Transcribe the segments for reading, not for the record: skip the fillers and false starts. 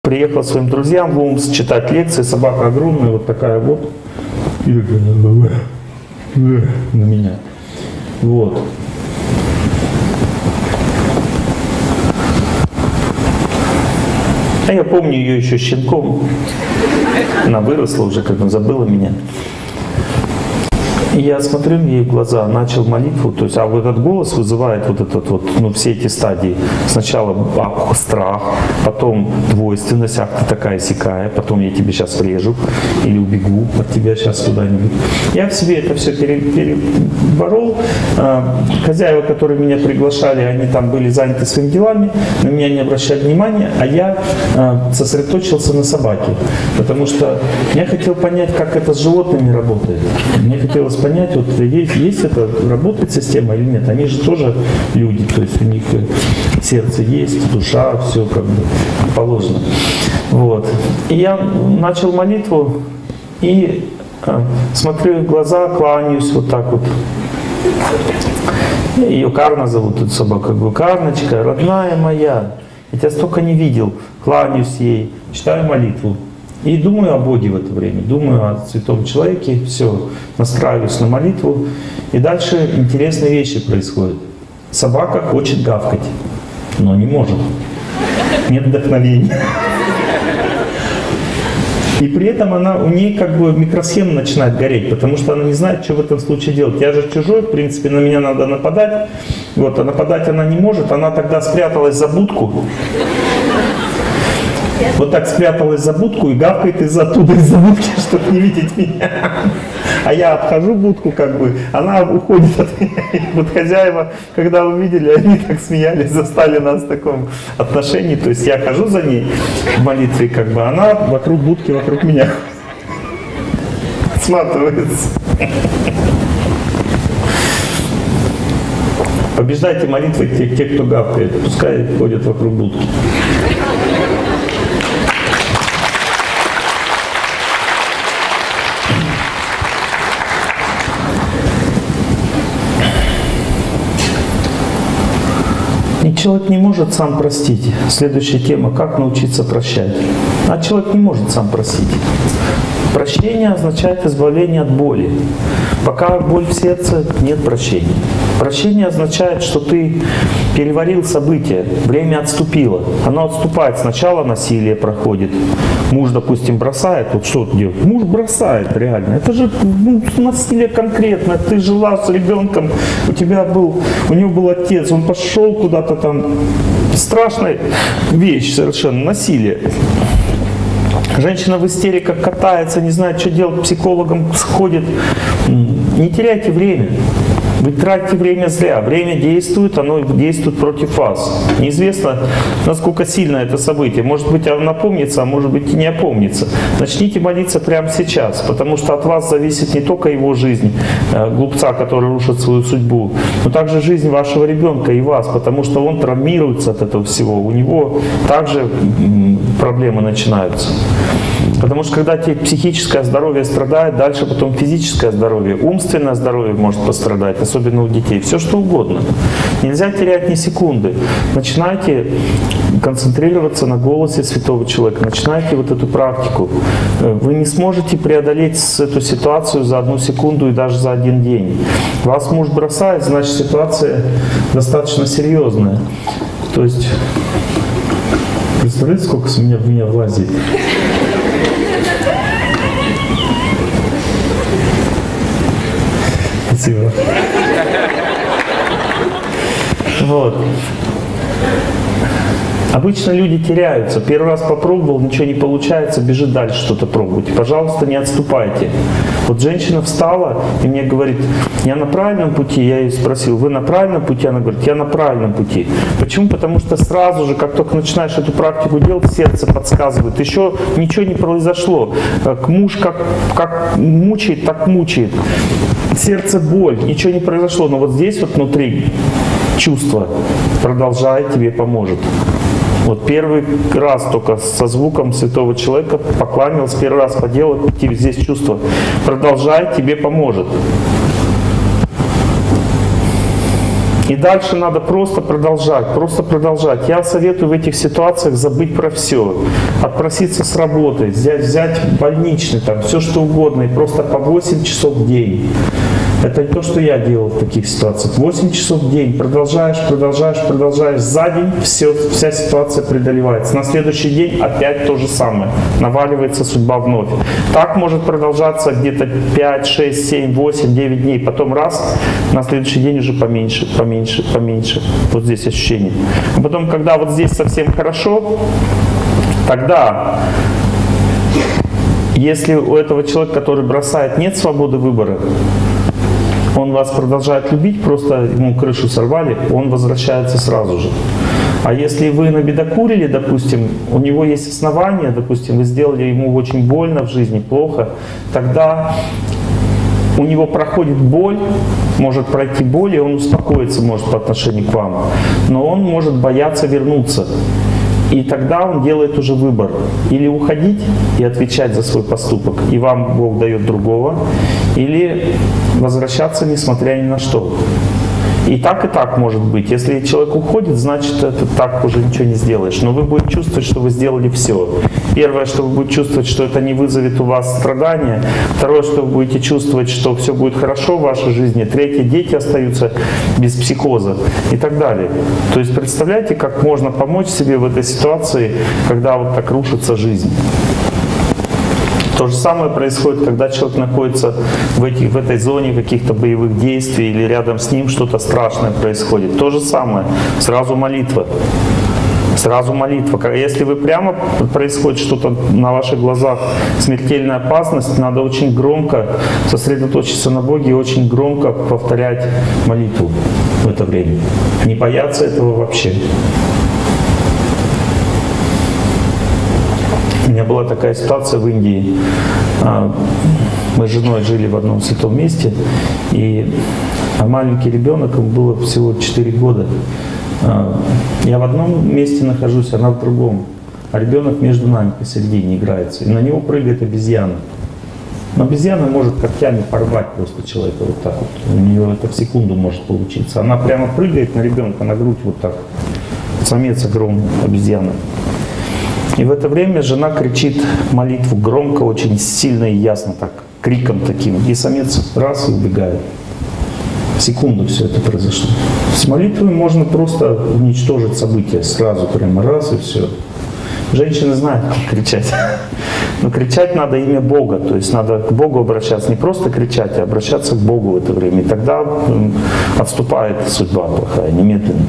Приехал своим друзьям в Омск читать лекции, собака огромная, вот такая вот, и на меня. Вот. А я помню ее еще щенком. Она выросла уже, когда забыла меня. И я смотрю ей в глаза, начал молитву, то есть, а вот этот голос вызывает вот этот вот, ну, все эти стадии. Сначала страх, потом двойственность, ах ты такая сякая, потом я тебе сейчас врежу или убегу от тебя сейчас куда-нибудь. Я в себе это все переборол. Хозяева, которые меня приглашали, они там были заняты своими делами, на меня не обращали внимания, а я сосредоточился на собаке, потому что я хотел понять, как это с животными работает. Мне хотелось понять, вот есть это, работает система или нет. Они же тоже люди, то есть у них сердце есть, душа, все как бы положено. Вот. И я начал молитву и смотрю в глаза, кланяюсь вот так вот. Ее Карна зовут, эту собаку, говорю: Карночка, родная моя, я тебя столько не видел, кланяюсь ей, читаю молитву. И думаю о Боге в это время, думаю о святом человеке, все, настраиваюсь на молитву. И дальше интересные вещи происходят. Собака хочет гавкать, но не может. Нет вдохновения. И при этом у ней как бы микросхема начинает гореть, потому что она не знает, что в этом случае делать. Я же чужой, в принципе, на меня надо нападать. Вот, а нападать она не может, она тогда спряталась за будку. Вот так спряталась за будку и гавкает оттуда, из-за будки, чтобы не видеть меня. А я обхожу будку, как бы, она уходит от меня. И вот хозяева, когда увидели, они так смеялись, застали нас в таком отношении. То есть я хожу за ней в молитве, как бы, она вокруг будки, вокруг меня сматывается. Побеждайте молитвы те, кто гавкает, пускай ходят вокруг будки. Человек не может сам простить. Следующая тема: как научиться прощать. А человек не может сам простить. Прощение означает избавление от боли. Пока боль в сердце, нет прощения. Прощение означает, что ты переварил события, время отступило. Оно отступает. Сначала насилие проходит. Муж, допустим, бросает. Вот что делать? Муж бросает, реально. Это же насилие конкретно. Ты жила с ребенком, у него был отец, он пошел куда-то там. Страшная вещь совершенно, насилие. Женщина в истериках катается, не знает, что делать, к психологам сходит. Не теряйте время. Вы тратите время зря. Время действует, оно действует против вас. Неизвестно, насколько сильно это событие. Может быть, оно напомнится, а может быть и не опомнится. Начните молиться прямо сейчас, потому что от вас зависит не только его жизнь, глупца, который рушит свою судьбу, но также жизнь вашего ребенка и вас, потому что он травмируется от этого всего. У него также проблемы начинаются. Потому что когда психическое здоровье страдает, дальше потом физическое здоровье, умственное здоровье может пострадать, особенно у детей. Все что угодно. Нельзя терять ни секунды. Начинайте концентрироваться на голосе святого человека. Начинайте вот эту практику. Вы не сможете преодолеть эту ситуацию за 1 секунду и даже за 1 день. Вас муж бросает, значит ситуация достаточно серьезная. То есть, представляете, сколько в меня влазит? Спасибо. Вот. Обычно люди теряются. Первый раз попробовал, ничего не получается, бежит дальше что-то пробовать. Пожалуйста, не отступайте. Вот женщина встала и мне говорит: я на правильном пути. Я ее спросил: вы на правильном пути? Она говорит: я на правильном пути. Почему? Потому что сразу же, как только начинаешь эту практику делать, сердце подсказывает. Еще ничего не произошло. Муж как мучает, так мучает. Сердце боль, ничего не произошло. Но вот здесь вот внутри чувство: продолжай, тебе поможет. Вот первый раз только со звуком святого человека поклонился, первый раз поделал, здесь чувство: продолжай, тебе поможет. И дальше надо просто продолжать, просто продолжать. Я советую в этих ситуациях забыть про все. Отпроситься с работы, взять больничный, там, все что угодно, и просто по 8 часов в день. Это не то, что я делал в таких ситуациях. 8 часов в день. Продолжаешь. За день вся ситуация преодолевается. На следующий день опять то же самое. Наваливается судьба вновь. Так может продолжаться где-то 5, 6, 7, 8, 9 дней. Потом раз, на следующий день уже поменьше. Вот здесь ощущение. А потом, когда вот здесь совсем хорошо, тогда, если у этого человека, который бросает, нет свободы выбора, он вас продолжает любить, просто ему крышу сорвали, он возвращается сразу же. А если вы набедокурили, допустим, у него есть основания, допустим, вы сделали ему очень больно в жизни, плохо, тогда у него проходит боль, может пройти боль, и он успокоится, может, по отношению к вам. Но он может бояться вернуться. И тогда он делает уже выбор. Или уходить и отвечать за свой поступок, и вам Бог дает другого, или возвращаться несмотря ни на что. И так может быть. Если человек уходит, значит, это так уже ничего не сделаешь. Но вы будете чувствовать, что вы сделали все. Первое, что вы будете чувствовать, что это не вызовет у вас страдания. Второе, что вы будете чувствовать, что все будет хорошо в вашей жизни. Третье, дети остаются без психоза и так далее. То есть представляете, как можно помочь себе в этой ситуации, когда вот так рушится жизнь. То же самое происходит, когда человек находится в этой зоне каких-то боевых действий или рядом с ним что-то страшное происходит. То же самое. Сразу молитва. Сразу молитва. Если вы прямо происходит что-то на ваших глазах, смертельная опасность, надо очень громко сосредоточиться на Боге и очень громко повторять молитву в это время. Не бояться этого вообще. У меня была такая ситуация в Индии. Мы с женой жили в одном святом месте, и маленький ребенок, ему было всего 4 года. Я в одном месте нахожусь, она в другом. А ребенок между нами посередине играется. И на него прыгает обезьяна. Но обезьяна может когтями порвать просто человека вот так вот. У нее это в секунду может получиться. Она прямо прыгает на ребенка на грудь вот так. Самец огромный, обезьяна. И в это время жена кричит молитву громко, очень сильно и ясно, так, криком таким. И самец раз и убегает. В секунду все это произошло. С молитвой можно просто уничтожить события сразу, прямо раз и все. Женщины знают, как кричать. Но кричать надо имя Бога. То есть надо к Богу обращаться. Не просто кричать, а обращаться к Богу в это время. И тогда отступает судьба плохая, немедленно.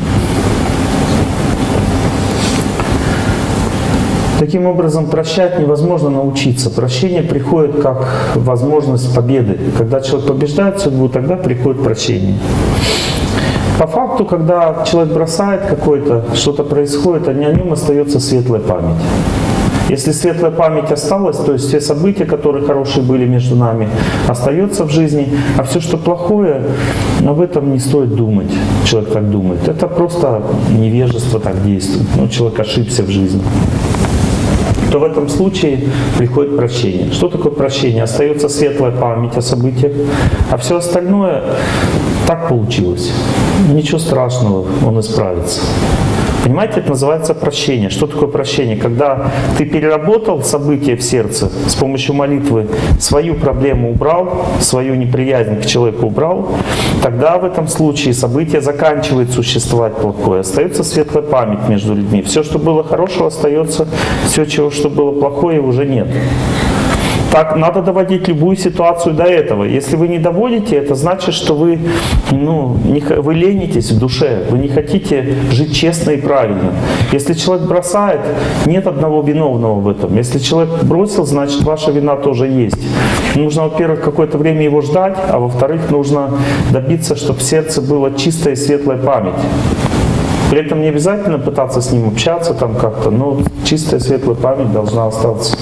Таким образом, прощать невозможно научиться. Прощение приходит как возможность победы. Когда человек побеждает судьбу, тогда приходит прощение. По факту, когда человек бросает какое-то, что-то происходит, о нем остается светлая память. Если светлая память осталась, то есть все события, которые хорошие были между нами, остается в жизни, а все, что плохое, об этом не стоит думать. Человек так думает. Это просто невежество так действует. Но человек ошибся в жизни. То в этом случае приходит прощение. Что такое прощение? Остается светлая память о событиях, а все остальное так получилось. Ничего страшного, он исправится. Понимаете, это называется прощение. Что такое прощение? Когда ты переработал события в сердце с помощью молитвы, свою проблему убрал, свою неприязнь к человеку убрал, тогда в этом случае событие заканчивает существовать плохое. Остается светлая память между людьми. Все, что было хорошего, остается, все, что было плохое, уже нет. Так надо доводить любую ситуацию до этого. Если вы не доводите, это значит, что вы, вы ленитесь в душе, вы не хотите жить честно и правильно. Если человек бросает, нет одного виновного в этом. Если человек бросил, значит, ваша вина тоже есть. Нужно, во-первых, какое-то время его ждать, а во-вторых, нужно добиться, чтобы в сердце была чистая и светлая память. При этом не обязательно пытаться с ним общаться там как-то, но чистая светлая память должна остаться.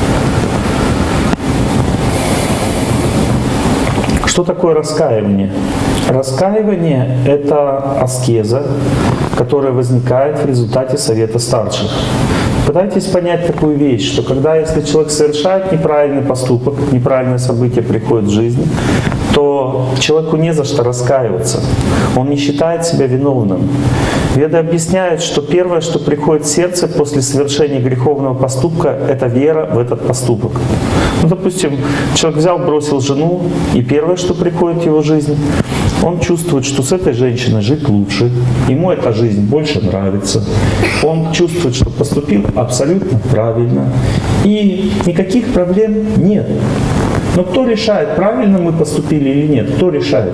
Что такое раскаивание? Раскаивание – это аскеза, которая возникает в результате совета старших. Пытайтесь понять такую вещь, что когда, если человек совершает неправильный поступок, неправильное событие приходит в жизнь, то человеку не за что раскаиваться. Он не считает себя виновным. Веды объясняют, что первое, что приходит в сердце после совершения греховного поступка, это вера в этот поступок. Ну, допустим, человек взял, бросил жену, и первое, что приходит в его жизнь, он чувствует, что с этой женщиной жить лучше, ему эта жизнь больше нравится, он чувствует, что поступил абсолютно правильно, и никаких проблем нет. Но кто решает, правильно мы поступили или нет? Кто решает?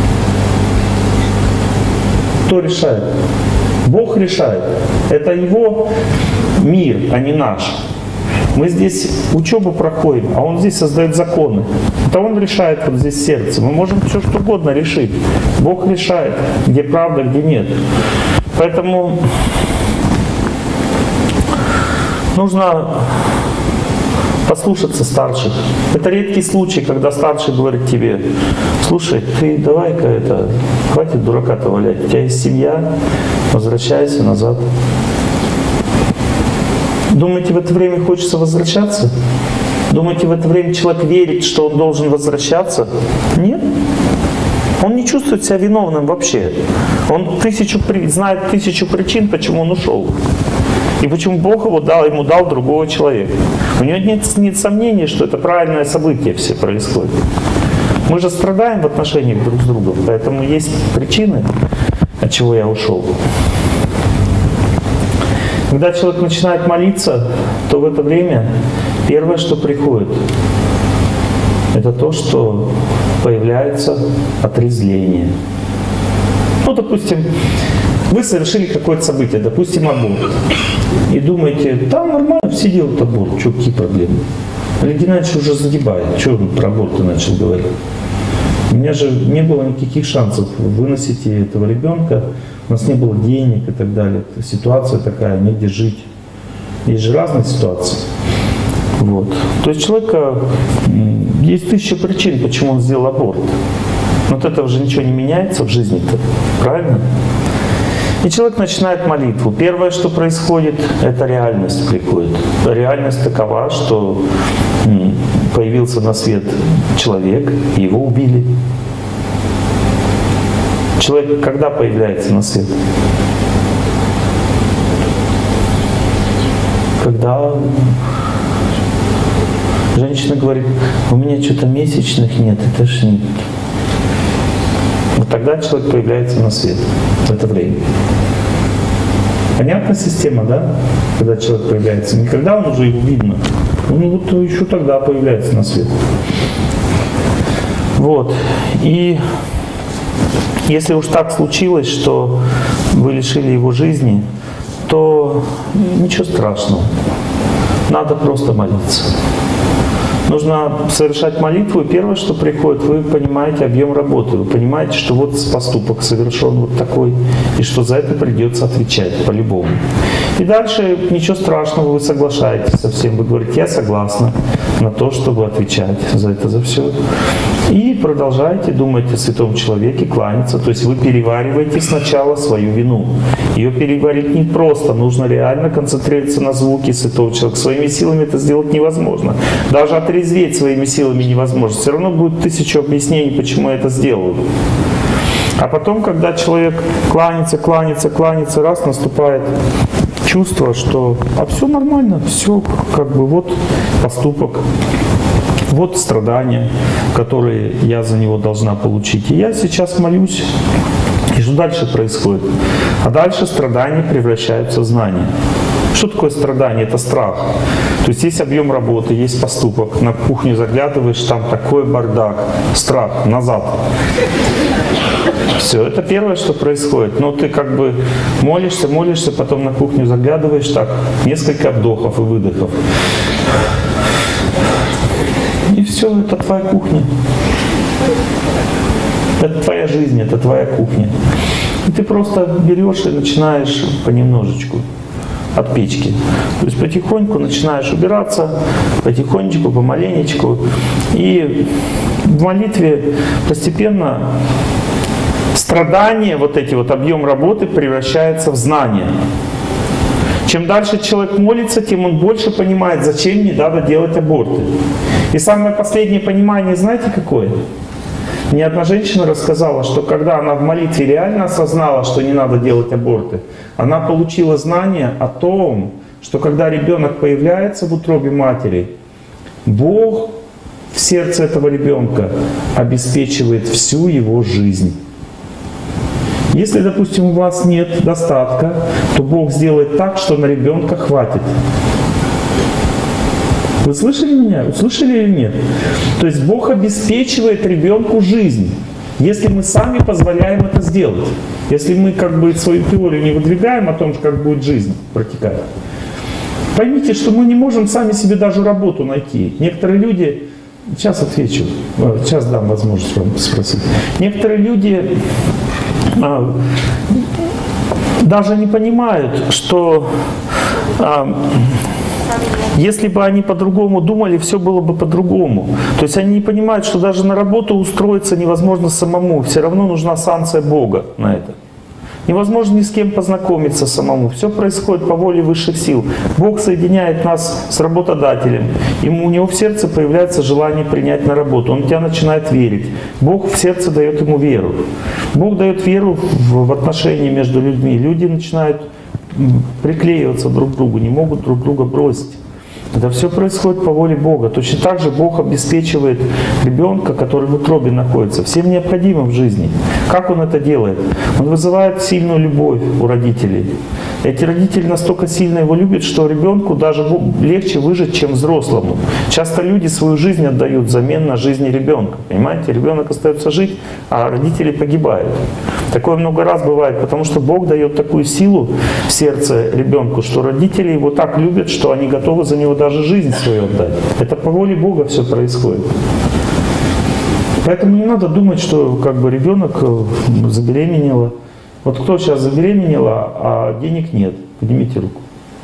Кто решает? Бог решает. Это Его мир, а не наш. Мы здесь учебу проходим, а Он здесь создает законы. Это Он решает вот здесь сердце. Мы можем все что угодно решить. Бог решает, где правда, где нет. Поэтому нужно послушаться старших. Это редкий случай, когда старший говорит тебе: слушай, ты давай-ка хватит дурака-то валять. У тебя есть семья, возвращайся назад. Думаете, в это время хочется возвращаться? Думаете, в это время человек верит, что он должен возвращаться? Нет. Он не чувствует себя виновным вообще. Он знает тысячу причин, почему он ушел. И почему Бог ему дал другого человека. У него нет сомнений, что это правильное событие все происходит. Мы же страдаем в отношениях друг с другом, поэтому есть причины, от чего я ушел. Когда человек начинает молиться, то в это время первое, что приходит, это то, что появляется отрезвление. Ну, допустим, вы совершили какое-то событие, допустим, аборт. И думаете, там нормально, все делают аборт, что, какие проблемы? Олег Геннадьевич уже загибает, что он про аборт начал говорить? У меня же не было никаких шансов выносить этого ребенка, у нас не было денег и так далее. Ситуация такая, негде жить. Есть же разные ситуации. Вот. То есть у человека есть 1000 причин, почему он сделал аборт. Но от этого же ничего не меняется в жизни-то, правильно? И человек начинает молитву. Первое, что происходит, это реальность приходит. Реальность такова, что появился на свет человек, и его убили. Человек когда появляется на свет? Когда женщина говорит: у меня что-то месячных нет, и тошнит. Вот тогда человек появляется на свет в это время. Понятна система, да? Когда человек появляется. Не когда он уже его видно, он вот еще тогда появляется на свет. Вот. И если уж так случилось, что вы лишили его жизни, то ничего страшного. Надо просто молиться. Нужно совершать молитву, и первое, что приходит, вы понимаете объем работы, вы понимаете, что вот поступок совершен вот такой, и что за это придется отвечать по-любому. И дальше ничего страшного, вы соглашаетесь со всем, вы говорите: я согласна на то, чтобы отвечать за это, за все. И продолжаете думать о святом человеке, кланяться, то есть вы перевариваете сначала свою вину. Ее переварить не просто, нужно реально концентрироваться на звуке святого человека. Своими силами это сделать невозможно. Даже отрезветь своими силами невозможно. Все равно будет 1000 объяснений, почему я это сделаю. А потом, когда человек кланяется, раз наступает чувство, что все нормально, все как бы вот поступок, вот страдания, которые я за него должна получить. И я сейчас молюсь. И что дальше происходит? А дальше страдания превращаются в знание. Что такое страдание? Это страх. То есть есть объем работы, есть поступок. На кухню заглядываешь, там такой бардак. Страх. Назад. Все, это первое, что происходит. Но ты как бы молишься, потом на кухню заглядываешь, так, несколько вдохов и выдохов. И все, это твоя кухня. Это твоя жизнь, это твоя кухня. И ты просто берешь и начинаешь понемножечку от печки. То есть потихоньку начинаешь убираться, потихонечку, помаленечку. И в молитве постепенно страдания, вот эти вот объем работы превращается в знание. Чем дальше человек молится, тем он больше понимает, зачем не надо делать аборты. И самое последнее понимание, знаете, какое? Мне одна женщина рассказала, что когда она в молитве реально осознала, что не надо делать аборты, она получила знание о том, что когда ребенок появляется в утробе матери, Бог в сердце этого ребенка обеспечивает всю его жизнь. Если, допустим, у вас нет достатка, то Бог сделает так, что на ребенка хватит. Вы слышали меня? Услышали или нет? То есть Бог обеспечивает ребенку жизнь, если мы сами позволяем это сделать. Если мы как бы свою теорию не выдвигаем о том, как будет жизнь протекать. Поймите, что мы не можем сами себе даже работу найти. Некоторые люди, сейчас отвечу, сейчас дам возможность вам спросить. Некоторые люди даже не понимают, что если бы они по-другому думали, все было бы по-другому. То есть они не понимают, что даже на работу устроиться невозможно самому. Все равно нужна санкция Бога на это. Невозможно ни с кем познакомиться самому. Все происходит по воле высших сил. Бог соединяет нас с работодателем. У него в сердце появляется желание принять на работу. Он в тебя начинает верить. Бог в сердце дает ему веру. Бог дает веру в отношения между людьми. Люди начинают приклеиваться друг к другу, не могут друг друга бросить. Это все происходит по воле Бога. Точно так же Бог обеспечивает ребенка, который в утробе находится, всем необходимым в жизни. Как Он это делает? Он вызывает сильную любовь у родителей. Эти родители настолько сильно его любят, что ребенку даже легче выжить, чем взрослому. Часто люди свою жизнь отдают взамен на жизни ребенка. Понимаете? Ребенок остается жить, а родители погибают. Такое много раз бывает, потому что Бог дает такую силу в сердце ребенку, что родители его так любят, что они готовы за него даже жизнь свою отдать. Это по воле Бога все происходит. Поэтому не надо думать, что как бы ребенок забеременела. Вот кто сейчас забеременела, а денег нет? Поднимите руку.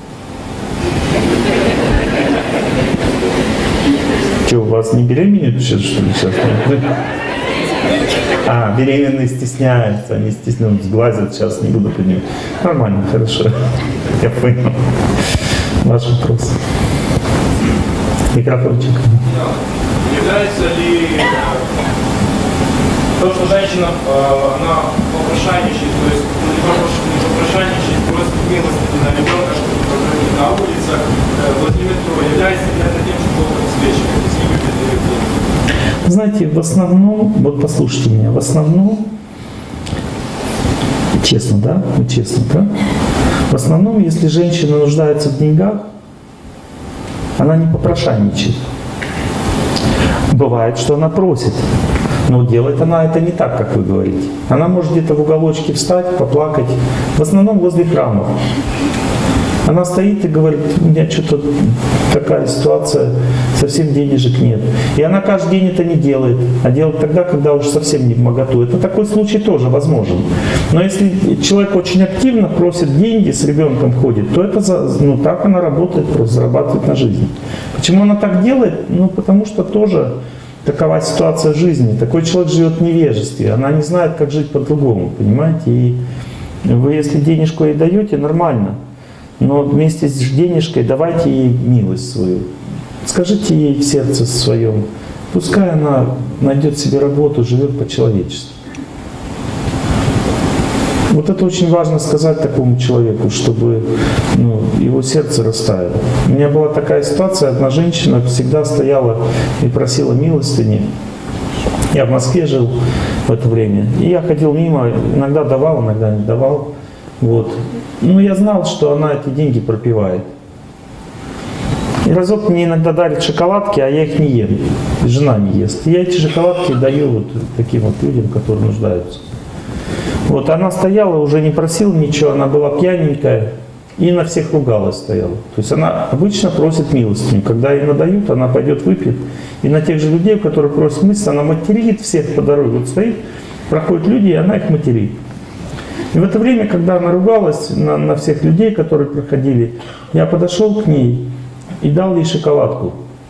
Что, у вас не беременеют сейчас, что ли, сейчас? А, беременные стесняются, они стесняются, сглазят, сейчас не буду поднимать. Нормально, хорошо. Я понял. Ваш вопрос. Микрофончик. Является ли то, что женщина, она попрошайничает, то есть не попрошайничает, просит милости на ребенка, чтобы покормить на улицах, возле метро, является ли это тем, что Бог обеспечивает, если любит или Знаете, в основном, вот послушайте меня, в основном, честно, да? Ну, честно, да? В основном, если женщина нуждается в деньгах, она не попрошайничает. Бывает, что она просит, но делает она это не так, как вы говорите. Она может где-то в уголочке встать, поплакать, в основном возле храмов. Она стоит и говорит: у меня что-то такая ситуация, совсем денежек нет. И она каждый день это не делает, а делает тогда, когда уже совсем не в моготу. Это такой случай тоже возможен. Но если человек очень активно просит деньги, с ребенком ходит, то это так она работает, просто зарабатывает на жизнь. Почему она так делает? Ну, потому что тоже такова ситуация в жизни. Такой человек живет в невежестве, она не знает, как жить по-другому, понимаете? И вы, если денежку ей даете, нормально. Но вместе с денежкой давайте ей милость свою. Скажите ей в сердце своем, пускай она найдет себе работу, живет по-человечески. Вот это очень важно сказать такому человеку, чтобы его сердце растаяло. У меня была такая ситуация, одна женщина всегда стояла и просила милостыни. Я в Москве жил в это время, и я ходил мимо, иногда давал, иногда не давал. Вот. Но я знал, что она эти деньги пропивает. И разок мне иногда дарят шоколадки, а я их не ем. И жена не ест. И я эти шоколадки даю вот таким вот людям, которые нуждаются. Вот она стояла, уже не просила ничего, она была пьяненькая и на всех ругалась стояла. То есть она обычно просит милостыню. Когда ей надают, она пойдет выпьет. И на тех же людей, которые просят милостыню, она материт всех по дороге. Вот стоит, проходят люди, и она их материт. И в это время, когда она ругалась на всех людей, которые проходили, я подошел к ней и дал ей шоколадку.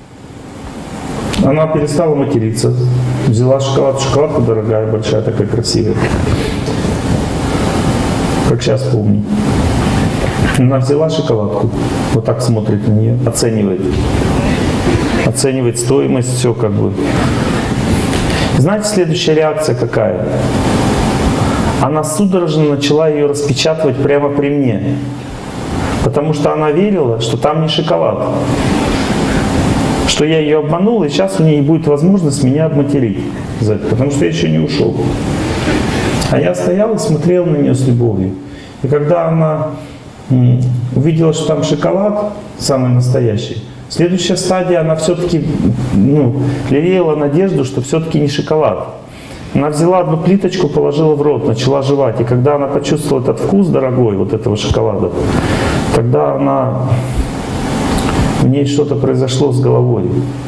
Она перестала материться, взяла шоколадку. Шоколадка дорогая, большая, такая красивая. Как сейчас помню. Она взяла шоколадку, вот так смотрит на нее, оценивает. Оценивает стоимость, все как бы. Знаете, следующая реакция какая? Она судорожно начала ее распечатывать прямо при мне. Потому что она верила, что там не шоколад. Что я ее обманул, и сейчас у нее будет возможность меня обматерить. Потому что я еще не ушел. А я стоял и смотрел на нее с любовью. И когда она увидела, что там шоколад, самый настоящий, следующая стадия, она все-таки лелеяла надежду, что все-таки не шоколад. Она взяла одну плиточку, положила в рот, начала жевать. И когда она почувствовала этот вкус дорогой, вот этого шоколада, тогда в ней что-то произошло с головой.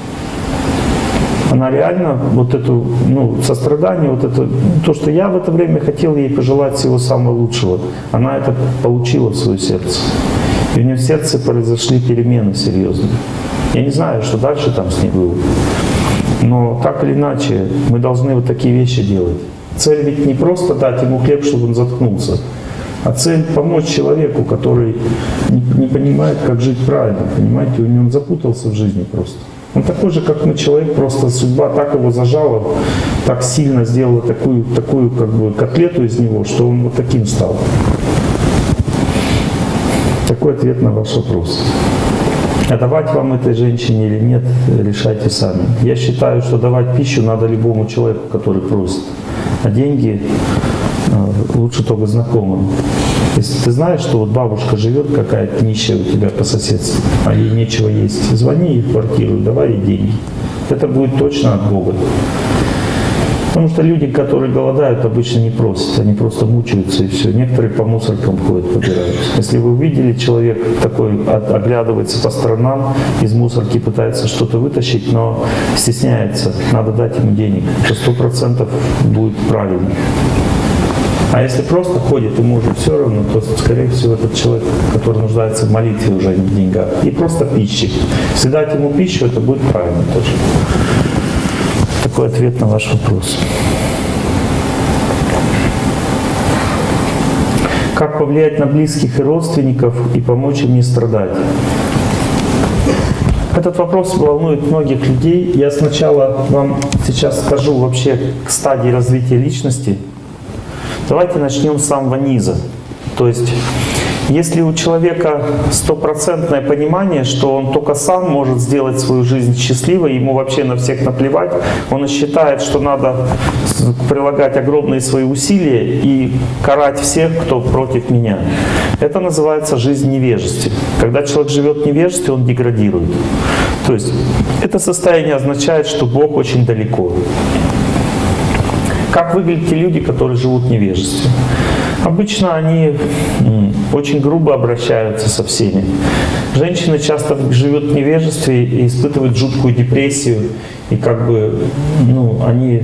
Она реально вот эту, сострадание, вот это, то, что я в это время хотел ей пожелать всего самого лучшего, она это получила в свое сердце. И у нее в сердце произошли перемены серьезные. Я не знаю, что дальше там с ней было. Но так или иначе, мы должны вот такие вещи делать. Цель ведь не просто дать ему хлеб, чтобы он заткнулся, а цель помочь человеку, который не понимает, как жить правильно. Понимаете, он запутался в жизни просто. Он такой же, как мы, человек, просто судьба так его зажала, так сильно сделала такую как бы котлету из него, что он вот таким стал. Такой ответ на ваш вопрос. А давать вам этой женщине или нет, решайте сами. Я считаю, что давать пищу надо любому человеку, который просит. А деньги лучше только знакомым. Если ты знаешь, что вот бабушка живет какая-то нищая у тебя по соседству, а ей нечего есть, звони ей в квартиру, давай ей деньги. Это будет точно от Бога. Потому что люди, которые голодают, обычно не просят, они просто мучаются и все. Некоторые по мусоркам ходят, побираются. Если вы увидели, человек такой оглядывается по сторонам, из мусорки пытается что-то вытащить, но стесняется, надо дать ему денег, то 100% будет правильно. А если просто ходит, ему уже все равно, то, скорее всего, этот человек, который нуждается в молитве, уже не в деньгах. И просто пищи. Если дать ему пищу, это будет правильно тоже. Такой ответ на ваш вопрос. Как повлиять на близких и родственников и помочь им не страдать? Этот вопрос волнует многих людей. Я сначала вам сейчас скажу вообще к стадии развития личности. Давайте начнем с самого низа. То есть, если у человека стопроцентное понимание, что он только сам может сделать свою жизнь счастливой, ему вообще на всех наплевать, он считает, что надо прилагать огромные свои усилия и карать всех, кто против меня. Это называется жизнь в невежестве. Когда человек живет в невежестве, он деградирует. То есть, это состояние означает, что Бог очень далеко. Как выглядят те люди, которые живут в невежестве? Обычно они очень грубо обращаются со всеми. Женщины часто живут в невежестве и испытывают жуткую депрессию. И как бы, они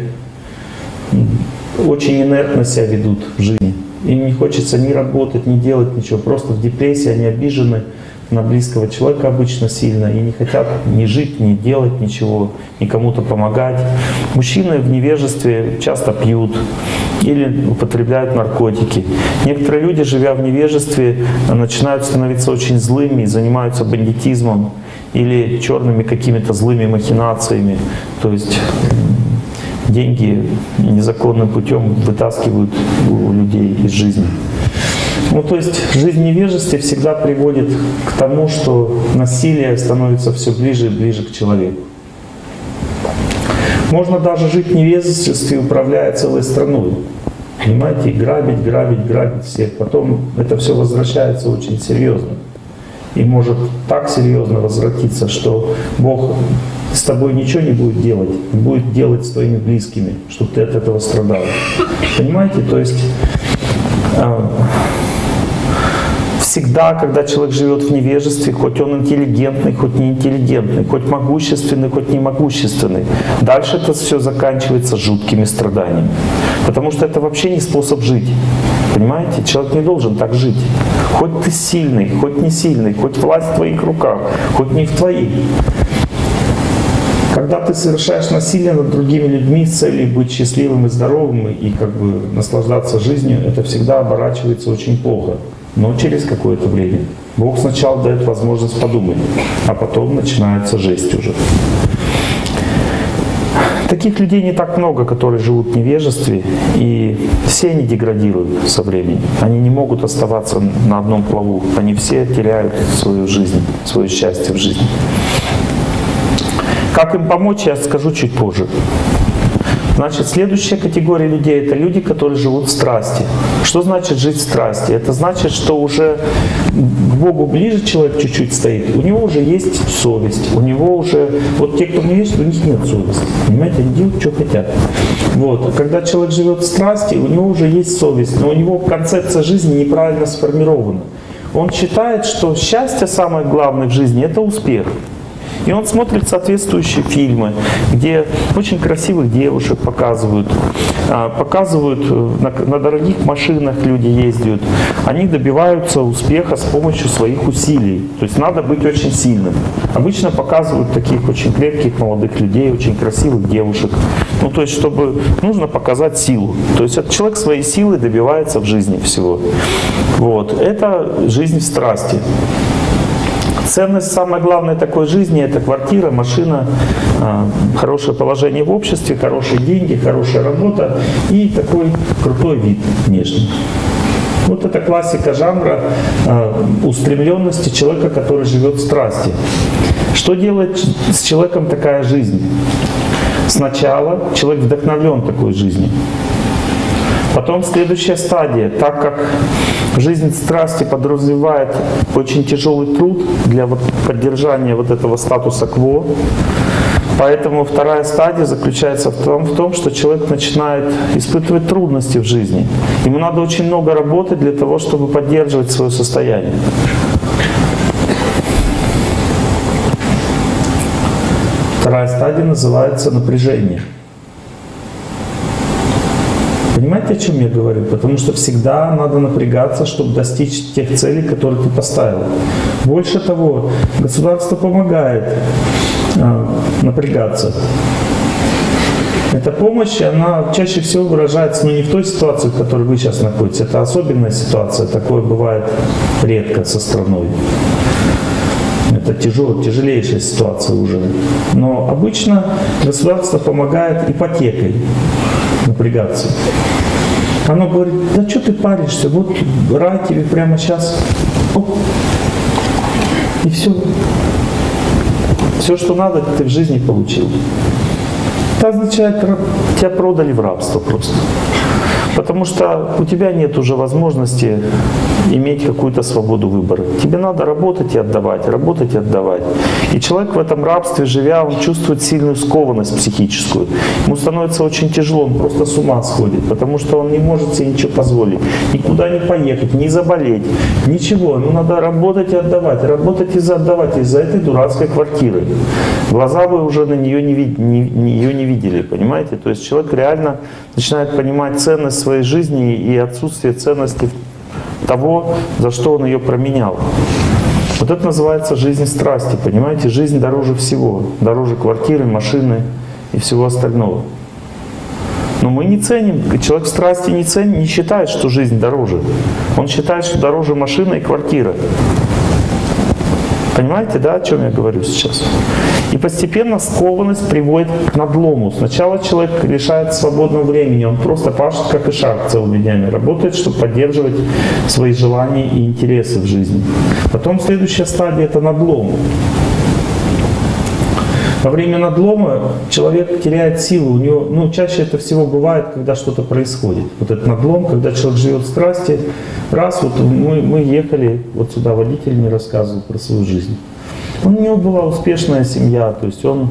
очень инертно себя ведут в жизни. Им не хочется ни работать, ни делать ничего. Просто в депрессии они обижены на близкого человека обычно сильно и не хотят ни жить, ни делать ничего, ни кому-то помогать. Мужчины в невежестве часто пьют или употребляют наркотики. Некоторые люди, живя в невежестве, начинают становиться очень злыми и занимаются бандитизмом или черными какими-то злыми махинациями. То есть деньги незаконным путем вытаскивают у людей из жизни. То есть жизнь в невежестве всегда приводит к тому, что насилие становится все ближе и ближе к человеку. Можно даже жить в невежестве, управляя целой страной. Понимаете, и грабить всех. Потом это все возвращается очень серьезно. И может так серьезно возвратиться, что Бог с тобой ничего не будет делать, будет делать с твоими близкими, чтобы ты от этого страдал. Понимаете, то есть всегда, когда человек живет в невежестве, хоть он интеллигентный, хоть не интеллигентный, хоть могущественный, хоть не могущественный, дальше это все заканчивается жуткими страданиями. Потому что это вообще не способ жить. Понимаете? Человек не должен так жить. Хоть ты сильный, хоть не сильный, хоть власть в твоих руках, хоть не в твоих. Когда ты совершаешь насилие над другими людьми с целью быть счастливым и здоровым и как бы наслаждаться жизнью, это всегда оборачивается очень плохо. но через какое-то время. Бог сначала дает возможность подумать, а потом начинается жесть уже. Таких людей не так много, которые живут в невежестве, и все они деградируют со временем. Они не могут оставаться на одном плаву. Они все теряют свою жизнь, свое счастье в жизни. Как им помочь, я скажу чуть позже. Значит, следующая категория людей — это люди, которые живут в страсти. Что значит жить в страсти? Это значит, что уже к Богу ближе человек чуть-чуть стоит, у него уже есть совесть, у него уже... Вот те, кто не верит, у них нет совести. Понимаете, они делают, что хотят. Вот. Когда человек живет в страсти, у него уже есть совесть, но у него концепция жизни неправильно сформирована. Он считает, что счастье самое главное в жизни — это успех. И он смотрит соответствующие фильмы, где очень красивых девушек показывают, на дорогих машинах люди ездят. Они добиваются успеха с помощью своих усилий. То есть надо быть очень сильным. Обычно показывают таких очень крепких молодых людей, очень красивых девушек. Ну, то есть, чтобы нужно показать силу. То есть, этот человек своей силой добивается в жизни всего. Вот. Это жизнь в страсти. Ценность самой главной такой жизни — это квартира, машина, хорошее положение в обществе, хорошие деньги, хорошая работа и такой крутой вид внешний. Вот это классика жанра устремленности человека, который живет в страсти. Что делает с человеком такая жизнь? Сначала человек вдохновлен такой жизнью. Потом следующая стадия, так как жизнь страсти подразумевает очень тяжелый труд для поддержания вот этого статуса кво, поэтому вторая стадия заключается в том, что человек начинает испытывать трудности в жизни. Ему надо очень много работать для того, чтобы поддерживать свое состояние. Вторая стадия называется напряжение. Понимаете, о чем я говорю? Потому что всегда надо напрягаться, чтобы достичь тех целей, которые ты поставил. Больше того, государство помогает напрягаться. Эта помощь, она чаще всего выражается, не в той ситуации, в которой вы сейчас находитесь. Это особенная ситуация, такое бывает редко со страной. Это тяжелейшая ситуация уже. Но обычно государство помогает ипотекой напрягаться. Оно говорит: да что ты паришься, вот рай тебе прямо сейчас. Оп. И все. Все, что надо, ты в жизни получил. Это означает, тебя продали в рабство просто. Потому что у тебя нет уже возможности иметь какую-то свободу выбора. Тебе надо работать и отдавать, работать и отдавать. И человек в этом рабстве, живя, он чувствует сильную скованность психическую. Ему становится очень тяжело, он просто с ума сходит, потому что он не может себе ничего позволить. Никуда не поехать, не заболеть, ничего. Ему надо работать и отдавать, работать и отдавать из-за этой дурацкой квартиры. Глаза вы уже на нее не видели, понимаете? То есть человек реально начинает понимать ценность своей жизни и отсутствие ценности того, за что он ее променял. Вот это называется жизнь страсти, понимаете? Жизнь дороже всего, дороже квартиры, машины и всего остального. Но мы не ценим, человек в страсти не считает, что жизнь дороже. Он считает, что дороже машина и квартира. Понимаете, да, о чем я говорю сейчас? И постепенно скованность приводит к надлому. Сначала человек лишает свободного времени, он просто пашет как ишак целыми днями, работает, чтобы поддерживать свои желания и интересы в жизни. Потом следующая стадия — это надлом. Во время надлома человек теряет силу. У него, чаще это всего бывает, когда что-то происходит. Вот этот надлом, когда человек живет в страсти. Раз, вот мы ехали вот сюда, водитель мне рассказывал про свою жизнь. У него была успешная семья, то есть у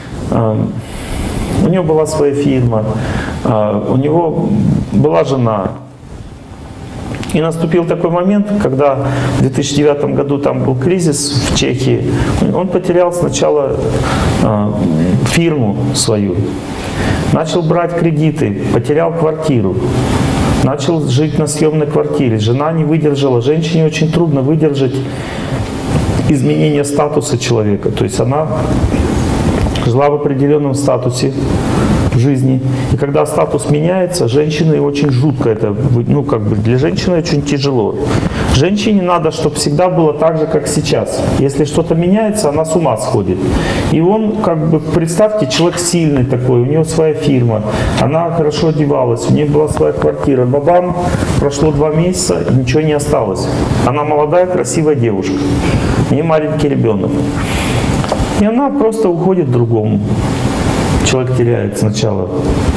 него была своя фирма, у него была жена. И наступил такой момент, когда в 2009 году там был кризис в Чехии. Он потерял сначала фирму свою, начал брать кредиты, потерял квартиру, начал жить на съемной квартире. Жена не выдержала. Женщине очень трудно выдержать изменение статуса человека. То есть она жила в определенном статусе, в жизни. И когда статус меняется, женщины очень жутко это, ну как бы для женщины очень тяжело. Женщине надо, чтобы всегда было так же, как сейчас. Если что-то меняется, она с ума сходит. И он, как бы, представьте, человек сильный такой, у него своя фирма, она хорошо одевалась, у нее была своя квартира. Бабам, прошло 2 месяца, и ничего не осталось. Она молодая, красивая девушка, у нее маленький ребенок. И она просто уходит к другому. Человек теряет сначала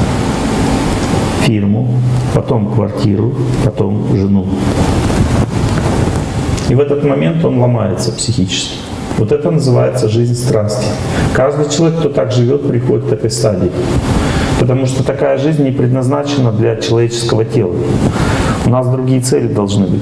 фирму, потом квартиру, потом жену. И в этот момент он ломается психически. Вот это называется жизнь страсти. Каждый человек, кто так живет, приходит к этой стадии. Потому что такая жизнь не предназначена для человеческого тела. У нас другие цели должны быть.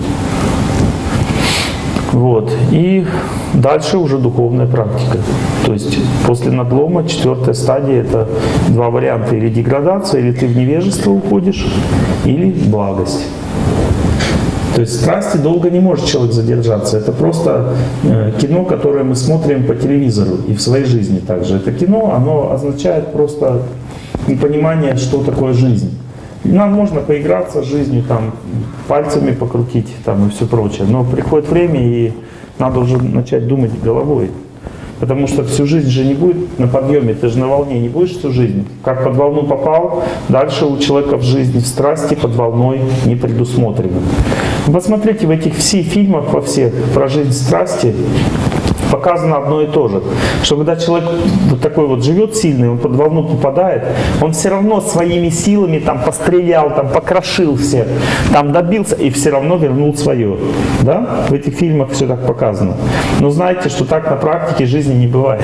Вот. И дальше уже духовная практика. То есть после надлома 4-я стадия — это 2 варианта: или деградация, или ты в невежество уходишь, или благость. То есть в страсти долго не может человек задержаться. Это просто кино, которое мы смотрим по телевизору и в своей жизни также. Это кино, оно означает просто непонимание, что такое жизнь. Нам можно поиграться с жизнью, там, пальцами покрутить там, и все прочее. Но приходит время, и надо уже начать думать головой. Потому что всю жизнь же не будет на подъеме, ты же на волне не будешь всю жизнь. Как под волну попал, дальше у человека в жизни, в страсти под волной не предусмотрено. Посмотрите, в этих всех фильмах, во всех про жизнь страсти показано одно и то же. Что когда человек вот такой вот живет сильный, он под волну попадает, он все равно своими силами там пострелял, там покрошил всех, там добился и все равно вернул свое. Да? В этих фильмах все так показано. Но знаете, что так на практике жизни не бывает.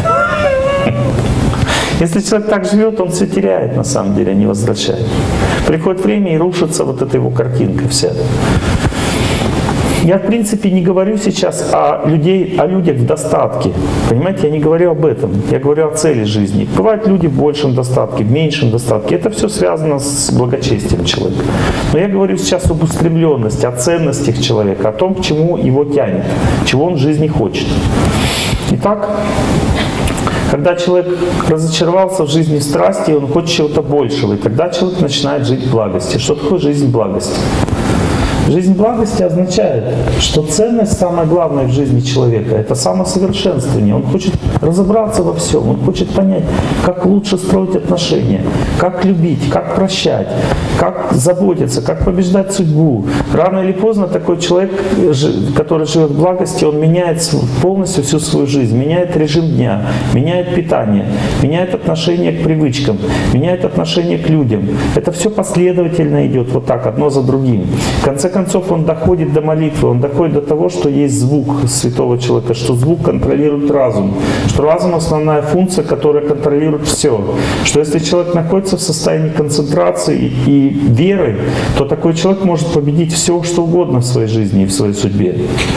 Если человек так живет, он все теряет на самом деле, а не возвращает. Приходит время и рушится вот эта его картинка вся. Я, в принципе, не говорю сейчас о людях в достатке. Понимаете, я не говорю об этом. Я говорю о цели жизни. Бывают люди в большем достатке, в меньшем достатке. Это все связано с благочестием человека. Но я говорю сейчас об устремленности, о ценностях человека, о том, к чему его тянет, чего он в жизни хочет. Итак, когда человек разочаровался в жизни страсти, он хочет чего-то большего. И тогда человек начинает жить в благости. Что такое жизнь благости? Жизнь благости означает, что ценность, самая главная в жизни человека, это самосовершенствование. Он хочет разобраться во всем, он хочет понять, как лучше строить отношения, как любить, как прощать, как заботиться, как побеждать судьбу. Рано или поздно такой человек, который живет в благости, он меняет полностью всю свою жизнь, меняет режим дня, меняет питание, меняет отношение к привычкам, меняет отношение к людям. Это все последовательно идет вот так, одно за другим. В конце концов, он доходит до молитвы, он доходит до того, что есть звук святого человека, что звук контролирует разум, что разум — основная функция, которая контролирует все. Что если человек находится в состоянии концентрации и веры, то такой человек может победить все, что угодно в своей жизни и в своей судьбе.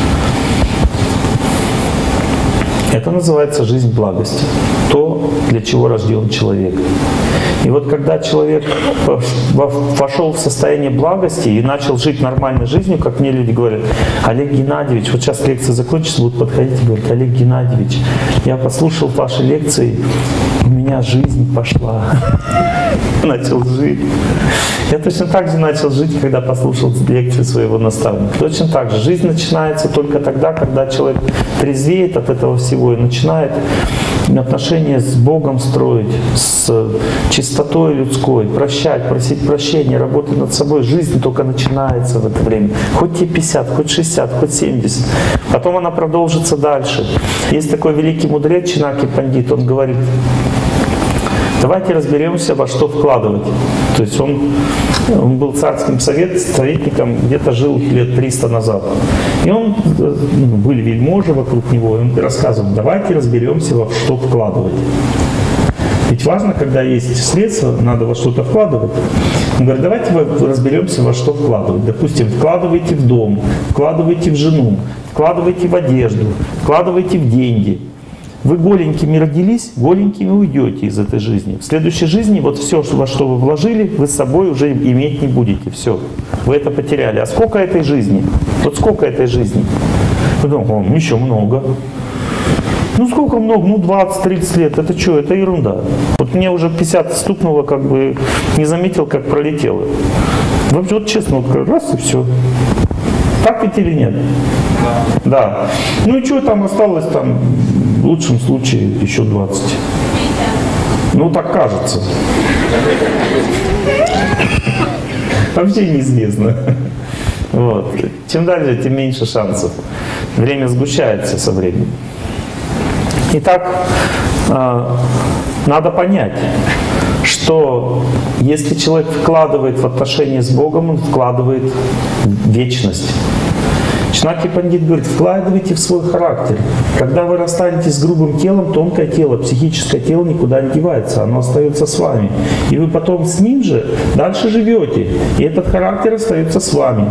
Это называется жизнь благости. То, для чего рожден человек. И вот когда человек вошел в состояние благости и начал жить нормальной жизнью, как мне люди говорят: Олег Геннадьевич, вот сейчас лекция закончится, будут подходить и говорить: Олег Геннадьевич, я послушал ваши лекции, у меня жизнь пошла. Начал жить. Я точно так же начал жить, когда послушал лекции своего наставника. Точно так же. Жизнь начинается только тогда, когда человек трезвеет от этого всего и начинает отношения с Богом строить, с чистотой людской, прощать, просить прощения, работать над собой. Жизнь только начинается в это время. Хоть тебе 50, хоть 60, хоть 70. Потом она продолжится дальше. Есть такой великий мудрец Чинаки Пандит, он говорит: давайте разберемся, во что вкладывать. То есть он был царским советником, где-то жил лет 300 назад. И были вельможи вокруг него, и он рассказывал: давайте разберемся, во что вкладывать. Ведь важно, когда есть средства, надо во что-то вкладывать. Он говорит: давайте разберемся, во что вкладывать. Допустим, вкладывайте в дом, вкладывайте в жену, вкладывайте в одежду, вкладывайте в деньги. Вы голенькими родились, голенькими уйдете из этой жизни. В следующей жизни вот все, во что вы вложили, вы с собой уже иметь не будете. Все. Вы это потеряли. А сколько этой жизни? Вот сколько этой жизни? Вы думаете: еще много. Ну сколько много? Ну 20-30 лет. Это что? Это ерунда. Вот мне уже 50 стукнуло, как бы не заметил, как пролетело. Вообще, вот честно, вот раз и все. Так ведь или нет? Да. Да. Ну и что там осталось там? В лучшем случае еще 20. Ну так кажется. Вообще неизвестно. Вот. Чем дальше, тем меньше шансов. Время сгущается со временем. Итак, надо понять, что если человек вкладывает в отношения с Богом, он вкладывает в вечность. Чинаки Пандит говорит, вкладывайте в свой характер. Когда вы расстанетесь с грубым телом, тонкое тело, психическое тело никуда не девается, оно остается с вами. И вы потом с ним же дальше живете, и этот характер остается с вами.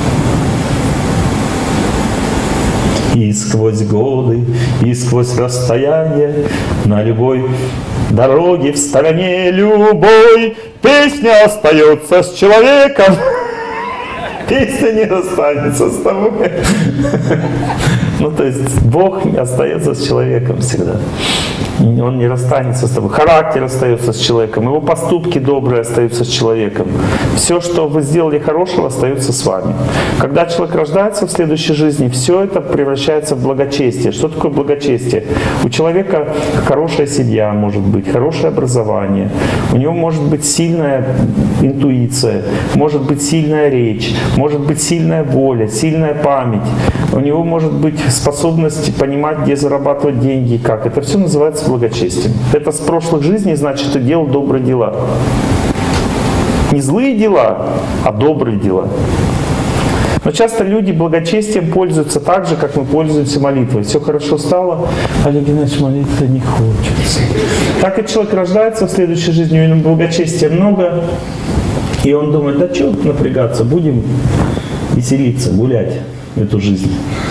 И сквозь годы, и сквозь расстояние, на любой дороге в стороне любой, песня остается с человеком. Песня не останется с тобой. Ну, то есть Бог остается с человеком всегда. Он не расстанется с тобой. Характер остается с человеком. Его поступки добрые остаются с человеком. Все, что вы сделали хорошего, остается с вами. Когда человек рождается в следующей жизни, все это превращается в благочестие. Что такое благочестие? У человека хорошая семья может быть, хорошее образование. У него может быть сильная интуиция, может быть сильная речь, может быть сильная воля, сильная память. У него может быть способность понимать, где зарабатывать деньги и как. Это все называется благочестием. Это с прошлых жизней, значит, ты делал добрые дела. Не злые дела, а добрые дела. Но часто люди благочестием пользуются так же, как мы пользуемся молитвой. Все хорошо стало, Олег Геннадьевич, молиться не хочется. Так и человек рождается в следующей жизни, у него благочестия много, и он думает, да что напрягаться, будем веселиться, гулять эту жизнь.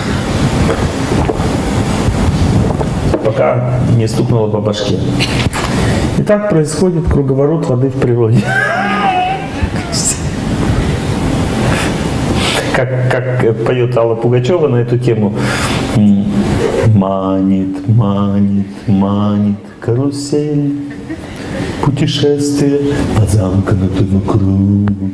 Пока не стукнуло по башке. И так происходит круговорот воды в природе. Как поет Алла Пугачева на эту тему. Манит, манит, манит карусель, путешествие по замкнутому кругу.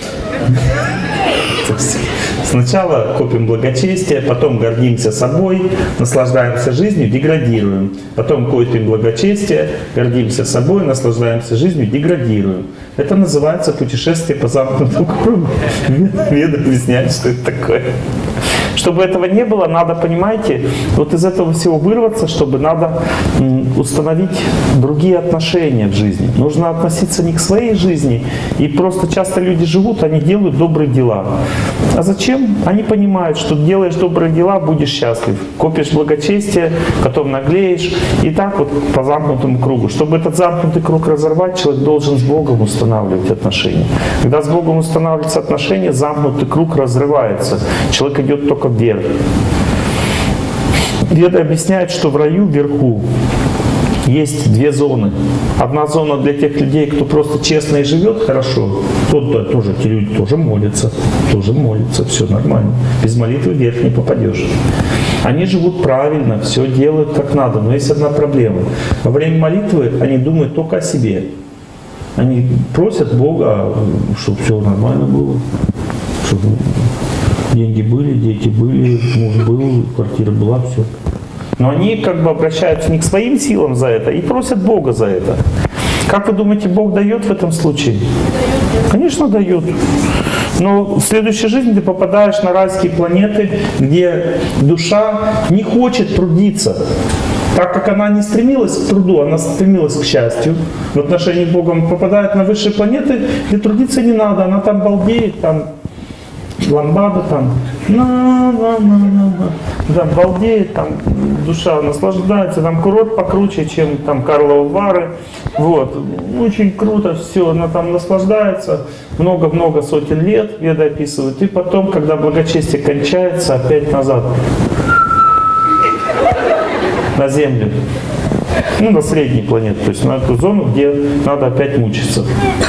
Сначала копим благочестие, потом гордимся собой, наслаждаемся жизнью, деградируем. Потом копим благочестие, гордимся собой, наслаждаемся жизнью, деградируем. Это называется путешествие по замкнутому кругу. Веды объясняют, что это такое. Чтобы этого не было, надо, понимаете, вот из этого всего вырваться, чтобы надо установить другие отношения в жизни. Нужно относиться не к своей жизни. И просто часто люди живут, они делают добрые дела. А зачем? Они понимают, что делаешь добрые дела, будешь счастлив. Копишь благочестие, потом наглеешь. И так вот по замкнутому кругу. Чтобы этот замкнутый круг разорвать, человек должен с Богом устанавливать отношения. Когда с Богом устанавливаются отношения, замкнутый круг разрывается. Человек идет только вверх. Веды объясняют, что в раю вверху есть две зоны. Одна зона для тех людей, кто просто честно и живет хорошо. Тот тоже, те люди тоже молятся, все нормально. Без молитвы вверх не попадешь. Они живут правильно, все делают как надо, но есть одна проблема. Во время молитвы они думают только о себе. Они просят Бога, чтобы все нормально было, чтобы деньги были, дети были, муж был, квартира была, все. Но они как бы обращаются не к своим силам за это и просят Бога за это. Как вы думаете, Бог дает в этом случае? Дает. Конечно, дает. Но в следующей жизни ты попадаешь на райские планеты, где душа не хочет трудиться. Так как она не стремилась к труду, она стремилась к счастью. В отношении с Богом попадает на высшие планеты, где трудиться не надо. Она там балдеет, там ламбада, там там балдеет, там душа наслаждается, там курорт покруче, чем там Карловы Вары. Вот. Очень круто все, она там наслаждается много-много сотен лет, веды описывают. И потом, когда благочестие кончается, опять назад. На Землю. Ну, на средней планете, то есть на эту зону, где надо опять мучиться.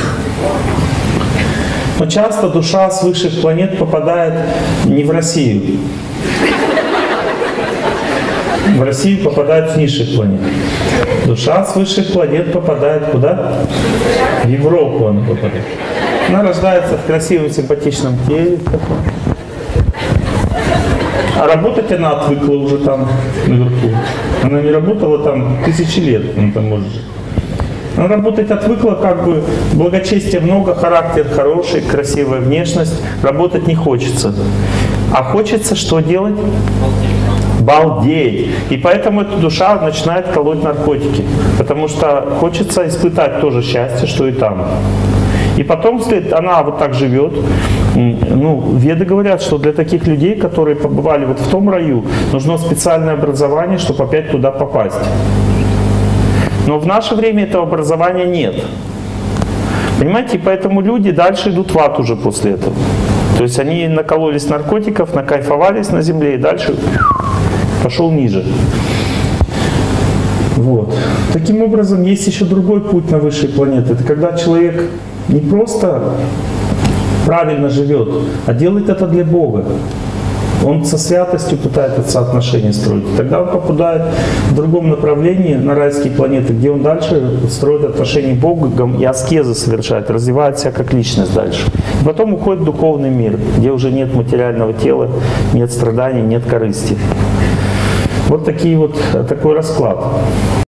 Но часто душа с высших планет попадает не в Россию. В Россию попадает с низших планет. Душа с высших планет попадает куда? В Европу она попадает. Она рождается в красивом, симпатичном теле. А работать она отвыкла уже там, наверху. Она не работала там тысячи лет, она там может жить. Она работать отвыкла, как бы благочестия много, характер хороший, красивая внешность. Работать не хочется. А хочется что делать? Балдеть. И поэтому эта душа начинает колоть наркотики. Потому что хочется испытать тоже счастье, что и там. И потом она вот так живет. Ну, веды говорят, что для таких людей, которые побывали вот в том раю, нужно специальное образование, чтобы опять туда попасть. Но в наше время этого образования нет. Понимаете, поэтому люди дальше идут в ад уже после этого. То есть они накололись наркотиков, накайфовались на земле и дальше пошел ниже. Вот. Таким образом, есть еще другой путь на высшие планеты. Это когда человек не просто правильно живет, а делает это для Бога. Он со святостью пытается соотношения строить. Тогда он попадает в другом направлении на райские планеты, где он дальше строит отношения с Богом и аскезы совершает, развивает себя как личность дальше. И потом уходит в духовный мир, где уже нет материального тела, нет страданий, нет корысти. Вот такой расклад.